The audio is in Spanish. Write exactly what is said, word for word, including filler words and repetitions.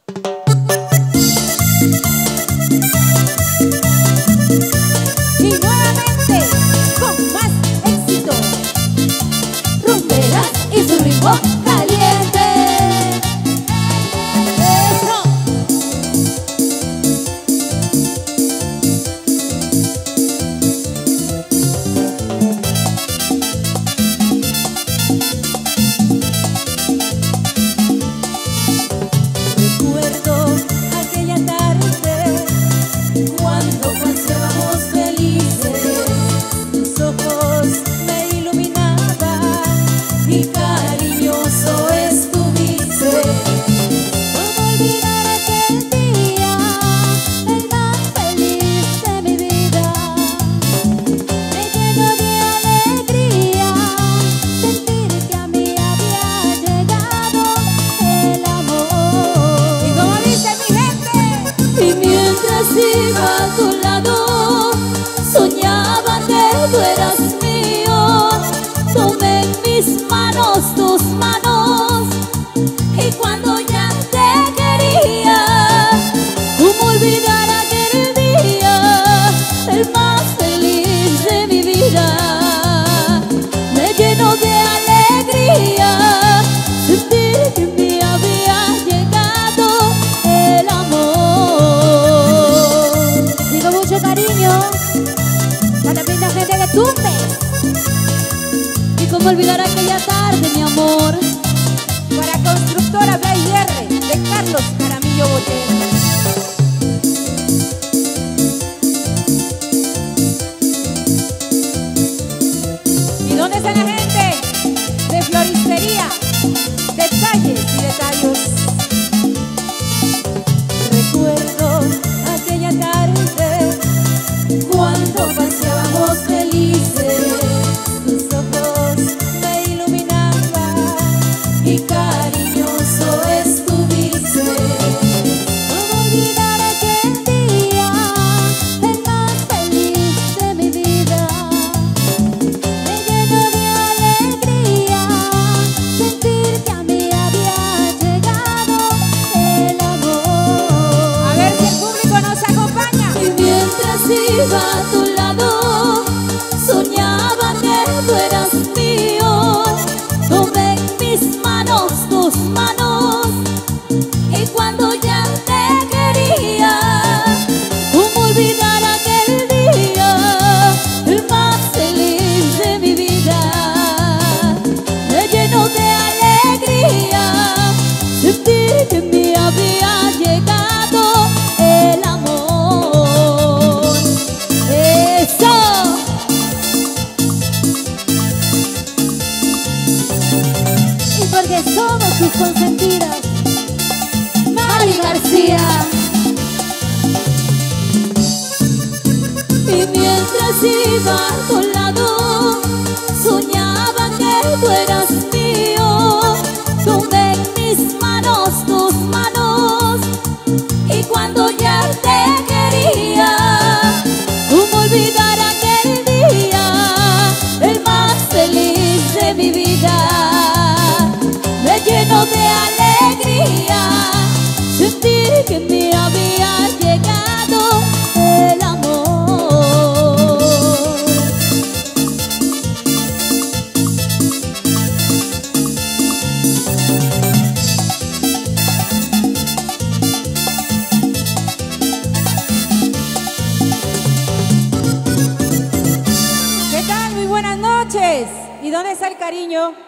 Y nuevamente con más éxito, Rumberas y su ritmo caliente. Eso. Recuerdo aquella tarde cuando paseábamos felices, tus ojos me iluminaban y cariñoso estuviste. ¿Cómo olvidar aquel día, el más feliz de mi vida? Me lleno de alegría sentir que a mí había llegado el amor. ¿Y cómo dice mi gente? Y mientras iba a tu lado, soñaba que tú eras mío. Tomé en mis manos tus manos y cuando ya te quería, ¿cómo olvidar aquel día, el más feliz de mi vida? Me lleno de alegría sentir que me había llegado el amor. Digo mucho cariño para la linda gente de Tumbes. Y cómo olvidar aquella tarde, mi amor. Para Constructora B I R de Carlos Jaramillo Botero. ¿Y dónde está la gente de Floristería, Detalles y Detalles? Recuerdo aquella tarde cuando paseábamos felices, tus ojos me iluminaban y cariñoso estuviste. ¿Cómo olvidar aquel día, el más feliz de mi vida? Me lleno de alegría sentir que a mí había llegado el amor. A ver si el público nos acompaña. Y mientras iba a tu lado, soñaba que tú eras mío. Tomé en mis manos tus manos y cuando ya te quería, ¿cómo olvidar aquel día, el más feliz de mi vida? Me lleno de alegría sentir que me había llegado el amor. ¡Eso! Y porque somos sus consentidas, Mari García. Y mientras iba a tu lado, soñaba que tú eras mío. Tomé en mis manos tus manos y cuando ya te quería, ¿cómo olvidar aquel día, el más feliz de mi vida? Me lleno de alegría sentir que me había llegado el amor. ¿Qué tal? Muy buenas noches. ¿Y dónde está el cariño?